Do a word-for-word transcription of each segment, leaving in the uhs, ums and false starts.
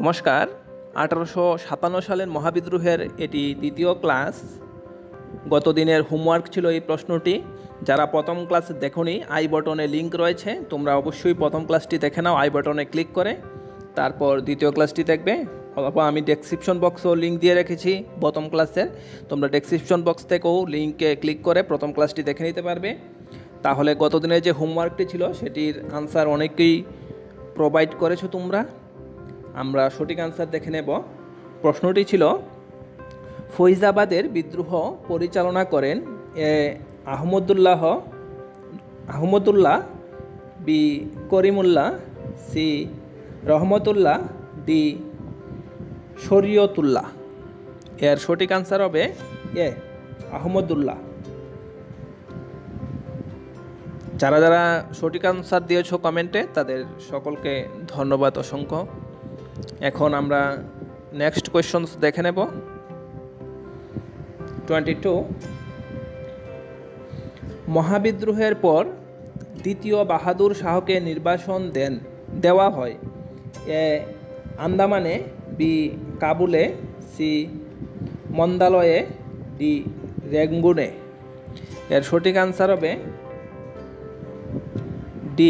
নমস্কার। আঠারোশো সাতান্ন সালের মহাবিদ্রোহের এটি দ্বিতীয় ক্লাস। গত দিনের হোমওয়ার্ক ছিল এই প্রশ্নটি। যারা প্রথম ক্লাস দেখোনি, আই বটনে লিঙ্ক রয়েছে, তোমরা অবশ্যই প্রথম ক্লাসটি দেখে নাও আই বটনে ক্লিক করে, তারপর দ্বিতীয় ক্লাসটি দেখবে। অথবা আমি ডেসক্রিপশন বক্সেও লিঙ্ক দিয়ে রেখেছি প্রথম ক্লাসের, তোমরা ডেসক্রিপশন বক্স থেকেও লিঙ্কে ক্লিক করে প্রথম ক্লাসটি দেখে নিতে পারবে। তাহলে গত দিনের যে হোমওয়ার্কটি ছিল সেটির আনসার অনেকেই প্রোভাইড করেছো তোমরা। আমরা সঠিক আনসার দেখে নেব। প্রশ্নটি ছিল, ফৈজাবাদের বিদ্রোহ পরিচালনা করেন A Ahmadullah Ahmadullah, B Karimullah, C Rahmatullah, D Shariatullah. এর সঠিক আনসার হবে এ আহমদুল্লাহ। যারা যারা সঠিক আনসার দিয়েছো কমেন্টে, তাদের সকলকে ধন্যবাদ অসংখ্য। এখন আমরা নেক্সট কোয়েশ্চন দেখে নেব। টোয়েন্টি টু, মহাবিদ্রোহের পর দ্বিতীয় বাহাদুর শাহকে নির্বাসন দেন দেওয়া হয় এ আন্দামানে, বি কাবুলে, সি মন্দালয়ে, ডি রেঙ্গুনে। এর সঠিক আনসার হবে ডি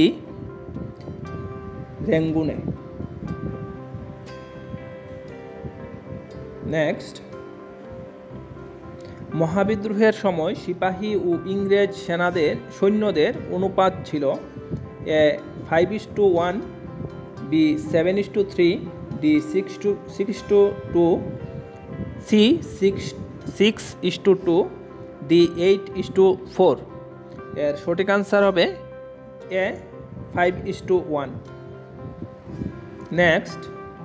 রেঙ্গুনে। নেক্সট, মহাবিদ্রোহের সময় সিপাহী ও ইংরেজ সেনাদের সৈন্যদের অনুপাত ছিল A five is to one, B seven is to three, D six to six to two, C six six is to two, D eight is to four. এর সঠিক আনসার হবে A five is to one. Next,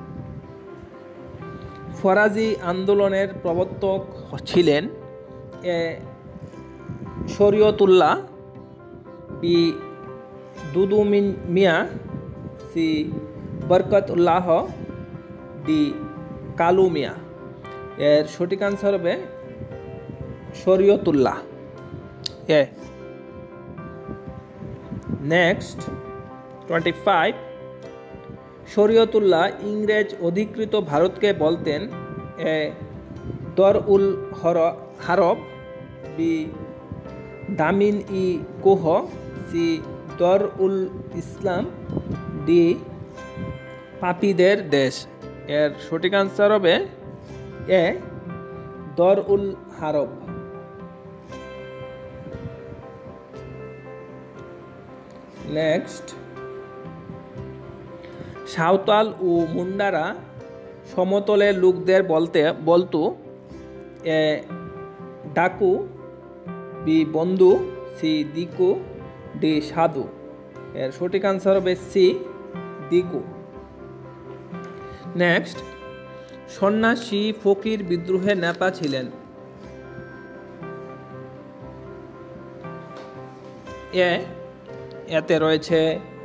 Faraizi আন্দোলনের প্রবর্তক ছিলেন A Shariatullah, B Dudu Mia, C Barkatullah, D Kalu Mia. এর সঠিক answer হবে Shariatullah A. Next, twenty five, Shariatullah ইংরেজ অধিকৃত ভারতকে বলতেন এ দর উল হারব, বি দামিন ই কোহ, সি দর উল ইসলাম, ডি পাপীদের দেশ। এর সঠিক আনসার হবে এ দর উল হারব। নেক্সট, সাঁওতাল ও মুন্ডারা সমতলের লোকদের বলতে বলতো এ ডাকু, বি বন্ধু, সি দিকু, ডি সাধু। এর সঠিক আনসার হবে সি দিকু। নেক্সট, সন্ন্যাসী ফকির বিদ্রোহের নেতা ছিলেন এ এতে রয়েছে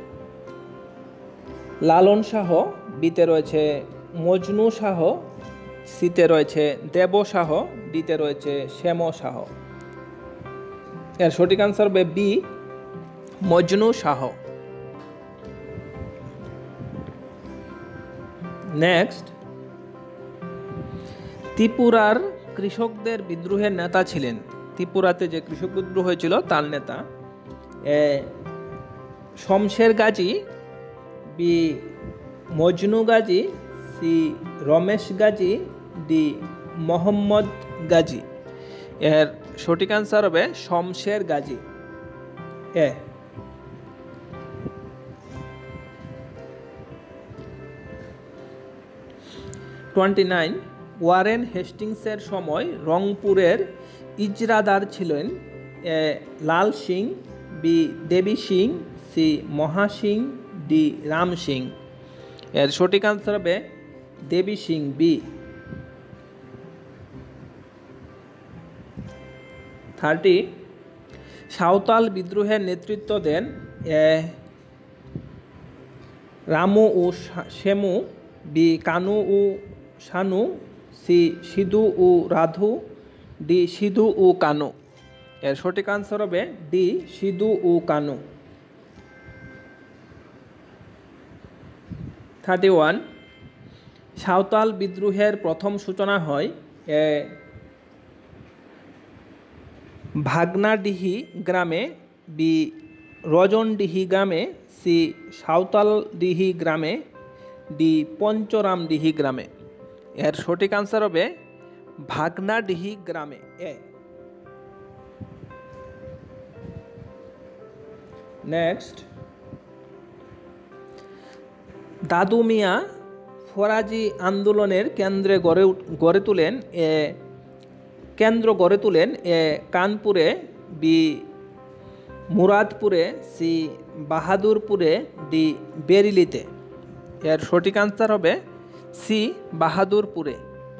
লালন শাহ, বিতে রয়েছে মজনু শাহ, সিতে রয়েছে দেব শাহ, ডিতে রয়েছে শ্যাম শাহ। এর সঠিক আনসার হবে বি মজনু শাহ। নেক্সট, ত্রিপুরার কৃষকদের বিদ্রোহের নেতা ছিলেন, ত্রিপুরাতে যে কৃষক বিদ্রোহ হয়েছিল তার নেতা A Shamsher Gazi, B Majnu Gazi, C Ramesh Gazi, D Mohammad Gazi. এর সঠিক আনসার হবে Shamsher Gazi A. Twenty nine, Warren হেস্টিংসের সময় রংপুরের ইজরাদার ছিলেন A Lal Singh, B Debi Singh, C Maha Singh, D Ram Singh. এর সঠিক আনসার হবে দেবী সিং, বি। থার্টি, সাঁওতাল বিদ্রোহের নেতৃত্ব দেন এ রামু ও শ্যামু, বি কানু ও শানু, সি সিধু ও রাধু, ডি সিধু ও কানু। এর সঠিক আনসার হবে ডি সিধু ও কানু। থার্টি ওয়ান, সাঁওতাল বিদ্রোহের প্রথম সূচনা হয় এ ভাগনাডিহি গ্রামে, বি রজনডিহি গ্রামে, সি সাঁওতালডিহি গ্রামে, ডি পঞ্চরামডিহি গ্রামে। এর সঠিক আনসার হবে ভাগনাডিহি গ্রামে। এ নেক্সট, দাদু মিয়া ফরাজি আন্দোলনের কেন্দ্রে গড়ে গড়ে তোলেন এ কেন্দ্র গড়ে তোলেন এ কানপুরে, বি মুরাদপুরে, সি বাহাদুরপুরে, ডি বেরিলিতে। এর সঠিক আনসার হবে সি বাহাদুরপুরে।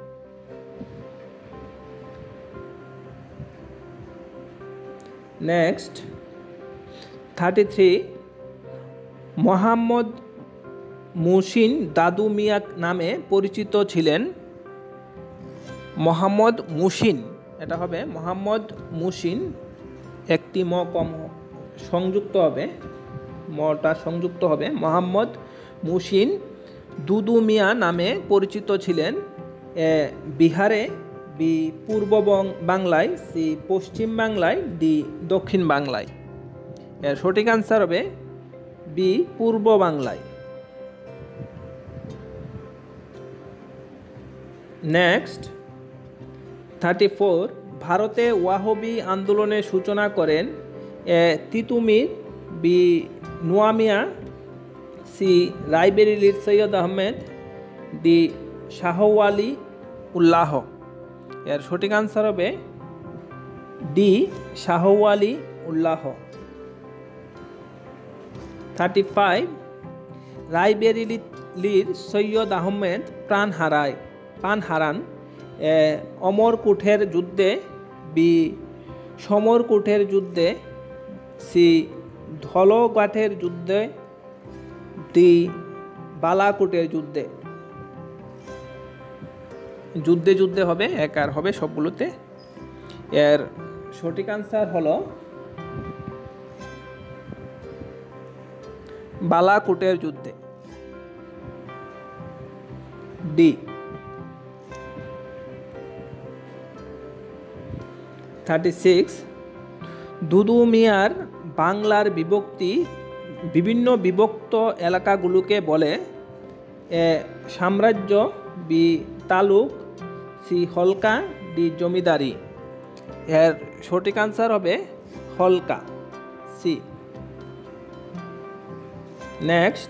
Next thirty three, Mohammad Muhsin Dadu Mia নামে পরিচিত ছিলেন। মোহাম্মদ মুহসিন, এটা হবে মোহাম্মদ মুহসিন, একটি ম কম সংযুক্ত হবে, মটা সংযুক্ত হবে। মোহাম্মদ মুহসিন দুদু মিয়া নামে পরিচিত ছিলেন এ বিহারে, বি পূর্ব বাংলায়, সি পশ্চিম বাংলায়, ডি দক্ষিণ বাংলায়। এর সঠিক আনসার হবে বি পূর্ব বাংলায়। নেক্সট থার্টি ফোর, ভারতে ওয়াহাবি আন্দোলনের সূচনা করেন A Titumir, B Noamia, C রায়বেরিলির সৈয়দ আহমেদ, ডি শাহওয়ালি উল্লাহ। এর সঠিক আনসার হবে D Shahwali Ullah. Thirty five, রায়বেরিলির সৈয়দ আহমেদ প্রাণ হারায় প্রাণ হারান এ অমরকুঠের যুদ্ধে, বি সমরকুঠের যুদ্ধে, সি ধলঘাটের যুদ্ধে, ডি বালাকোটের যুদ্ধে। যুদ্ধে যুদ্ধে হবে, এক আর হবে সবগুলোতে। এর সঠিক আনসার হলো বালাকোটের যুদ্ধে, ডি। থার্টি সিক্স, দুদু মিয়ার বাংলার বিভক্তি বিভিন্ন বিভক্ত এলাকাগুলোকে বলে এ সাম্রাজ্য, বি তালুক, সি হলকা, ডি জমিদারি। এর সঠিক আনসার হবে হলকা, সি। নেক্সট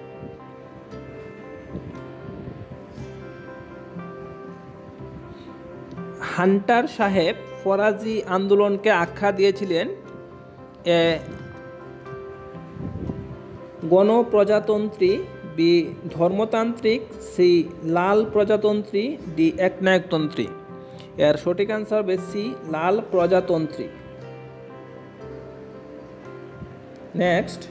হান্টার সাহেব ফরাজি আন্দোলনকে আখ্যা দিয়েছিলেন এ গণপ্রজাতন্ত্রী, বি ধর্মতান্ত্রিক, সি লাল প্রজাতন্ত্রী, ডি একনায়কতন্ত্রী। এর সঠিক আনসার হবে সি লাল প্রজাতন্ত্রী। নেক্সট,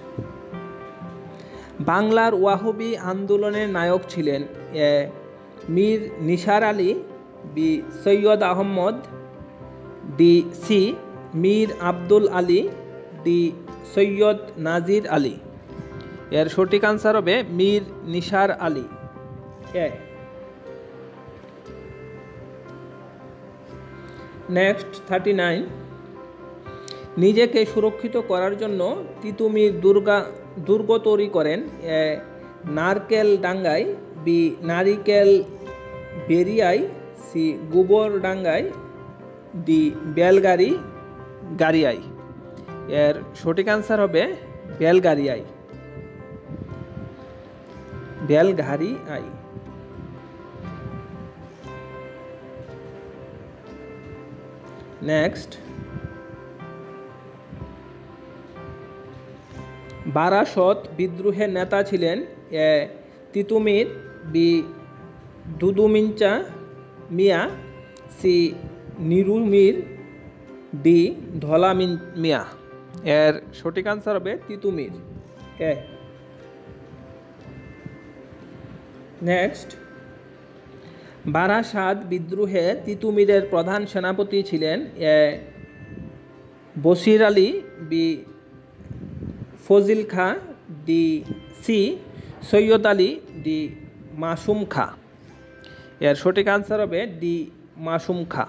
বাংলার ওয়াহাবি আন্দোলনের নায়ক ছিলেন A Mir Nisar Ali, B Syed Ahmad, D C Mir Abdul Ali, D Syed Nazir Ali. এর সঠিক আনসার হবে মীর নিসার আলী। এ নেক্সট থার্টি নাইন, নিজেকে সুরক্ষিত করার জন্য তিতুমির দুর্গা দুর্গ তৈরি করেন এ নারকেল ডাঙ্গায়, বি নারিকেল বেরিয়ায়, সি গোবর ডাঙ্গায়, ডি বেলগাড়ি গাড়িয়ায়। এর সঠিক আনসার হবে বেলগাড়িয়ায়, বেলঘারি আই। নেক্সট, বারাসত বিদ্রোহের নেতা ছিলেন এ তিতুমির, বি দুদুমিঞ্চা মিয়া, সি নিরুমির, ডি ধলা মিয়া। এর সঠিক আনসার হবে তিতুমির। এ নেক্সট, বারাসাত বিদ্রোহে তিতুমিরের প্রধান সেনাপতি ছিলেন A Bashir Ali, B Fazil Khan, D C Syed Ali, D Masum Khan. এর সঠিক আনসার হবে ডি মাসুম খা।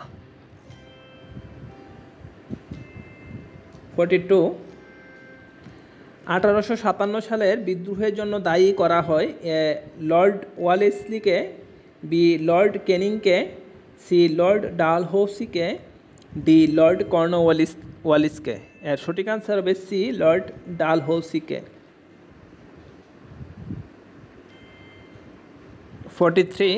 ফর্টি টু, আঠারোশো সাতান্ন সালের বিদ্রোহের জন্য দায়ী করা হয় এ লর্ড ওয়ালেসলিকে, বি লর্ড ক্যানিংকে, সি লর্ড ডালহৌসিকে, ডি লর্ড কর্নওয়ালিস ওয়ালিসকে। এর সঠিক আনসার হবে সি লর্ড ডালহৌসিকে। ফর্টি থ্রি,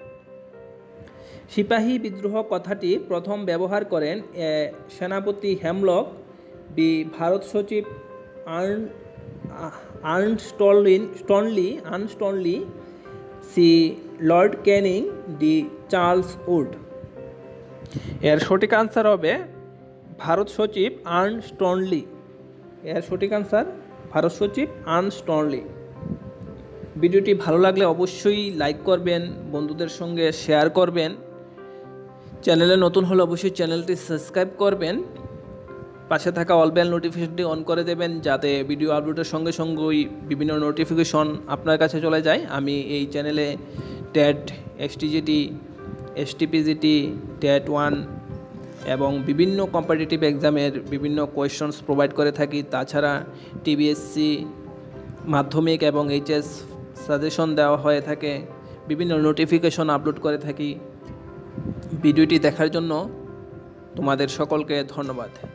সিপাহী বিদ্রোহ কথাটি প্রথম ব্যবহার করেন এ সেনাপতি হেমলক, বি ভারত সচিব আর্ন আর্নস্টনলি স্টনলি আর্নস্টনলি, C Lord Canning, D Charles Wood. এর সঠিক আনসার হবে ভারত সচিব আর্নস্টনলি। এর সঠিক আনসার ভারত সচিব আর্নস্টনলি। ভিডিওটি ভালো লাগলে অবশ্যই লাইক করবেন, বন্ধুদের সঙ্গে শেয়ার করবেন। চ্যানেলে নতুন হলে অবশ্যই চ্যানেলটি সাবস্ক্রাইব করবেন। পাশে থাকা অল বেল নোটিফিকেশনটি অন করে দেবেন, যাতে ভিডিও আপলোডের সঙ্গে সঙ্গেই বিভিন্ন নোটিফিকেশন আপনার কাছে চলে যায়। আমি এই চ্যানেলে TET, STGT, STPGT, TET one এবং বিভিন্ন কম্পিটিটিভ এক্সামের বিভিন্ন কোয়েশ্চনস প্রোভাইড করে থাকি। তাছাড়া টিবিএসসি, মাধ্যমিক এবং এইচএস সাজেশন দেওয়া হয়ে থাকে, বিভিন্ন নোটিফিকেশন আপলোড করে থাকি। ভিডিওটি দেখার জন্য তোমাদের সকলকে ধন্যবাদ।